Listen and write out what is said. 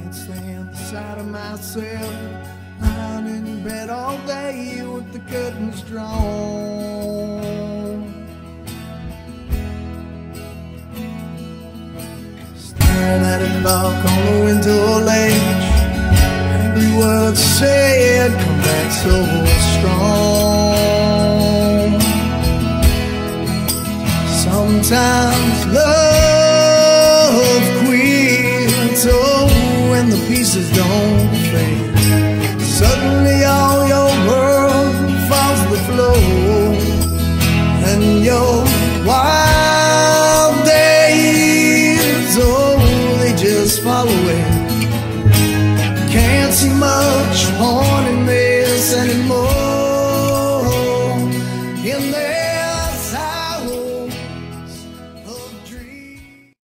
can't stand the sight of myself lying in bed all day with the curtains drawn, staring at a clock on the window ledge. Every word said come back so strong. Sometimes love quits, oh, when the pieces don't fit. Suddenly all your world falls to the floor, and your wild days, oh, they just fall away.